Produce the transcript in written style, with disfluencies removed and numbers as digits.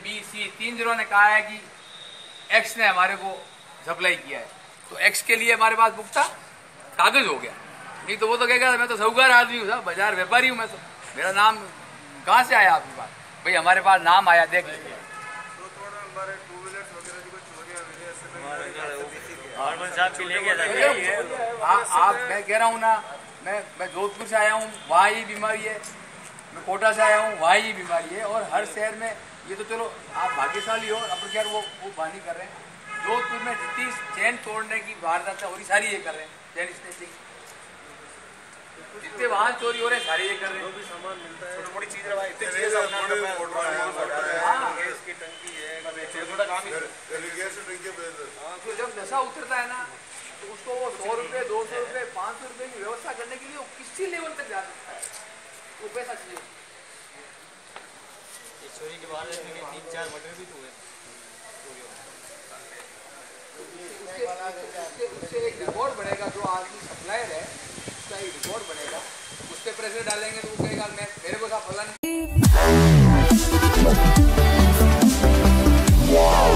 B C 3 जनों ने कहा है कि एक्स ने हमारे को सप्लाई किया है, तो एक्स के लिए हमारे पास पुख्ता कागज हो गया। नहीं तो वो तो कहेगा मैं तो साहूकार आदमी हूँ, बाजार व्यापारी हूँ, मैं तो मेरा नाम कहाँ से आया आपके पास? भाई हमारे पास नाम आया, देख लीजिए। आप मैं कह रहा हूँ ना, मैं जोधपुर से आया हूँ, वहाँ ही बीमारी है, मैं कोटा से आया हूँ, वहाँ ही बीमारी है, और हर शहर में ये तो चलो आप भाग्यशाली हो, अपन खैर वो बानी कर रहे हैं। जोधपुर में जितनी चैन तोड़ने की वारदात है, सारी ये कर रहे हैं, चैन स्नेचिंग, जितने वाहन चोरी हो रहे हैं सारे ये कर रहे हैं। सामान मिलता है, छोटी बड़ी चीज है, तो जब नशा उतरता है ना, तो उसको वो 100 रुपये 200 रुपये 500 रुपये की व्यवस्था करने के लिए वो किसी लेवल तक जा सकता है, वो पैसा चाहिए। चोरी के बाद 3-4 मर्डर भी हुए। उससे एक रिकॉर्ड बनेगा, जो आदमी सप्लायर है उसका एक रिकॉर्ड बनेगा, उस पर प्रेशर डालेंगे तो वो कहेगा मैं मेरे को फला नहीं।